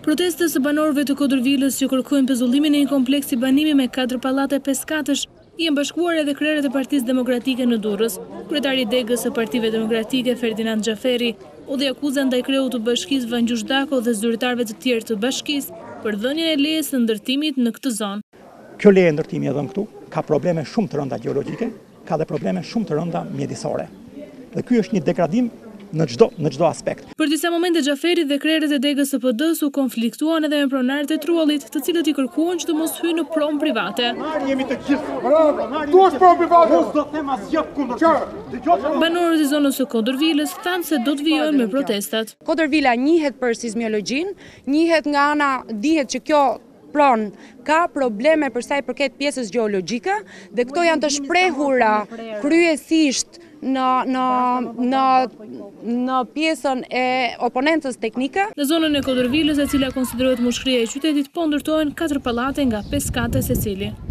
Protestës së banorëve të Kodërvilës që kërkojnë pezullimin e një kompleksi banimi me 4 pallate peskatësh janë bashkuar edhe krerët e Partisë Demokratike në Durrës. Kryetari i degës së Partive Demokratike Ferdinand Xhaferi u dhe akuzën ndaj kreut të bashkisë Vangjush Dako dhe zyrtarëve të tjerë të bashkisë për dhënien e lejes së ndërtimit në këtë zonë. Kjo leje ndërtimi e dhënë këtu ka probleme shumë të rënda gjeologjike, ka dhe probleme shumë të rënda mjedisore. Dhe ky është një degradim në çdo aspekt. Për disa momente Xhaferi dhe krerët e degës së PD-s u konfliktuan edhe me pronarët e Trullit, të cilët i kërkuan që të mos hyjnë në promë private. Jemi të gjithë. Bravo. Tu është promë private. Mos do të them asgjë kundër. Banorët e zonës së Kodërvilës thanë se do të vijojnë me protestat. Kodërvila njihet për sismiologjinë, njihet nga ana, dihet që kjo pronë ka probleme për sa i përket pjesës gjeologjike dhe këto janë të shprehura kryesisht në pjesën e oponentës teknike. Në zonën e Kodërvilës, e cila konsiderohet mushkëria e qytetit, po ndërtohen 4 pallate nga 5 kate secili.